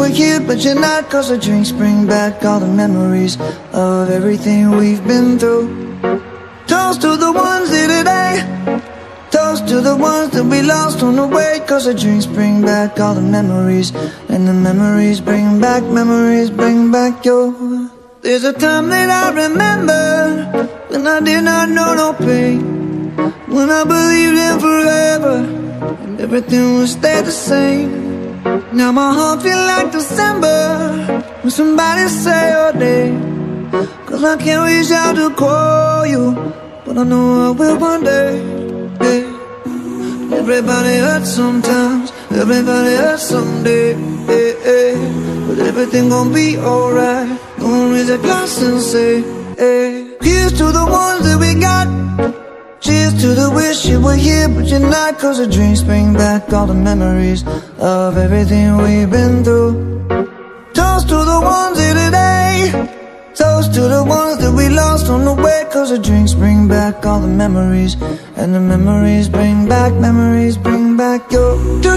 were here, but you're not. Cause the drinks bring back all the memories of everything we've been through. Toast to the ones here today, toast to the ones that we lost on the way. Cause the drinks bring back all the memories, and the memories bring back your. There's a time that I remember when I did not know no pain, when I believed in forever and everything would stay the same. Now my heart feel like December when somebody say your name. Cause I can't reach out to call you, but I know I will one day, yeah. Everybody hurts sometimes, everybody hurts someday, yeah, yeah. But everything gon' be alright. Gonna raise a glass and say, hey. Here's to the ones that we got, cheers to the wish you were here, but you're not. Cause the drinks bring back all the memories of everything we've been through. Toast to the ones here today, toast to the ones that we lost on the way. Cause the drinks bring back all the memories, and the memories bring back your.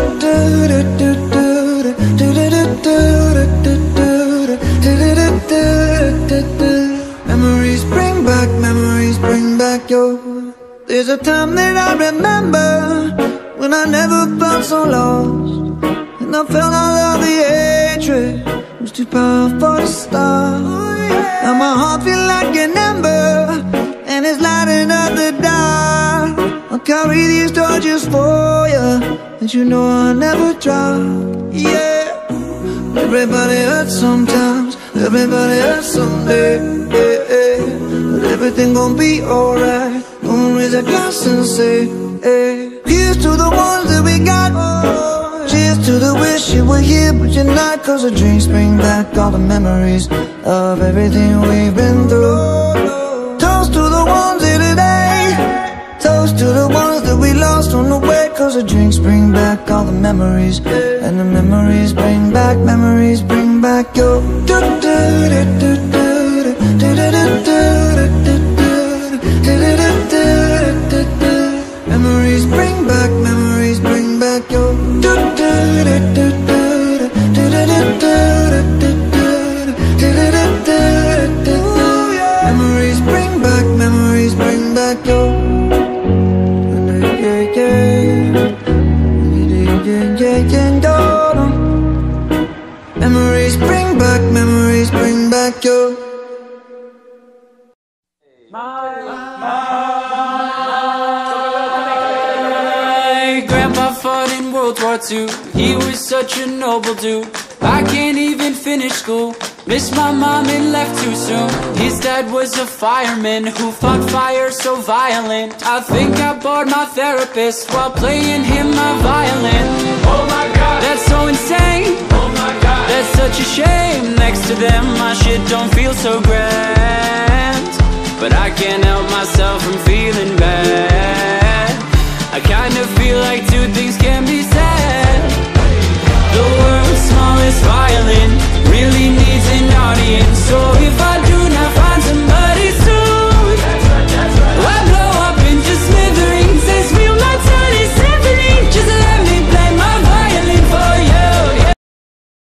Memories bring back your. There's a time that I remember when I never felt so lost, and I felt all of the hatred was too powerful to stop. Now my heart feel like an ember, and it's lighting up the dark. I'll carry these torches for you, and you know I'll never drop, yeah. Everybody hurts sometimes, everybody hurts someday, yeah, yeah. But everything gon' be alright. Gonna raise a glass and say, hey. Here's to the ones that we got, cheers to the wish you were here, but you're not. Cause the drinks bring back all the memories of everything we've been through. Toast to the ones here today, toast to the ones that we lost on the way. Cause the drinks bring back all the memories, and the memories bring back your. Memories bring back your. Memories bring back your. Memories bring back your. My grandpa fought in World War II. He was such a noble dude. I can't even finish school. Missed my mom and left too soon. His dad was a fireman who fought fire so violent. I think I bored my therapist while playing him my violin. Oh my God, that's so insane. Oh my God, that's such a shame. Next to them my shit don't feel so grand, but I can't help myself from feeling bad. I kind of